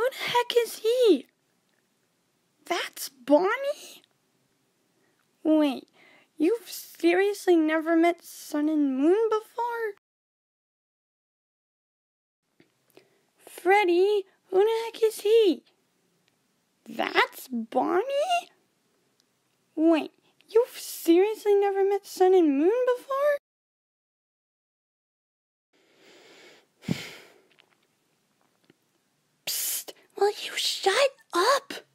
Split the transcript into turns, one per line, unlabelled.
the heck is he? That's Bonnie? Wait, you've seriously never met Sun and Moon before? Freddy, who the heck is he? That's Bonnie? Wait, you've seriously never met Sun and Moon before? Psst, will you shut up?